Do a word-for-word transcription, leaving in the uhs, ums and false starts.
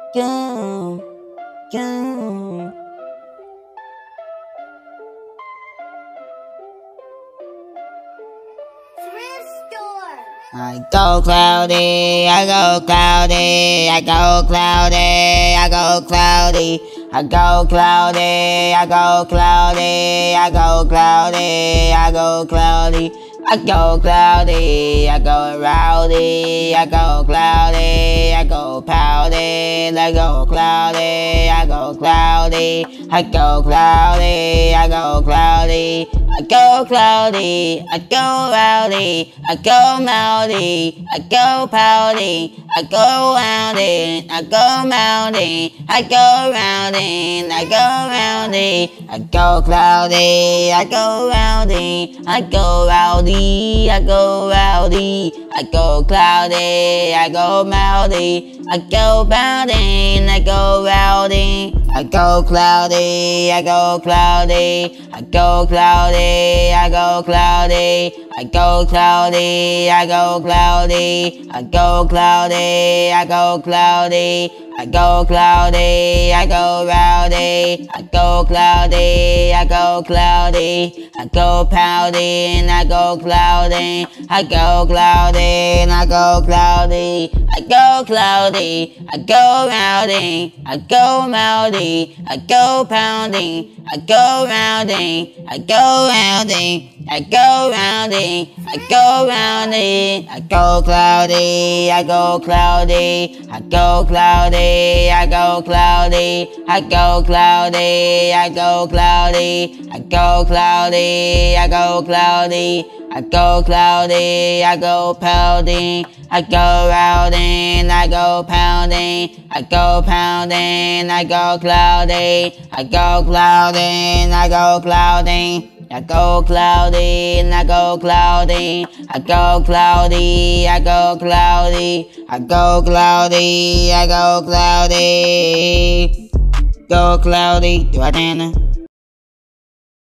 Go, go. Thrift store. I go cloudy, I go cloudy, I go cloudy, I go cloudy, I go cloudy, I go cloudy, I go cloudy, I go cloudy, I go cloudy, I go rowdy, I go cloudy, I go pouty, I go cloudy, I go cloudy, I go cloudy, I go cloudy, I go cloudy, I go rowdy, I go mouthy, I go pouty, I go roundy, I go mouthy, I go roundy, I go roundy, I go cloudy, I go rowdy, I go rowdy, I go rowdy, I go cloudy, I go mouthy, I go pouty, I go rowdy, I go cloudy, I go cloudy, I go cloudy, I go cloudy, I go cloudy, I go cloudy, I go cloudy, I go cloudy, I go cloudy, I go rowdy, I go cloudy, I go cloudy, I go pouty, and I go cloudy, I go cloudy, and I go cloudy, I go cloudy, I go rowdy, I go mouthy, I go pounding, I go rounding, I go rounding, I go rounding, I go rounding, I go cloudy, I go cloudy, I go cloudy, I go cloudy, I go cloudy, I go cloudy, I go cloudy, I go cloudy, I go cloudy, I go pounding, I go rounding, I go pounding, I go pounding, I go cloudy, I go cloudy, I go cloudy. I go cloudy, and I go cloudy, I go cloudy, I go cloudy, I go cloudy, I go cloudy, go cloudy, do I dance?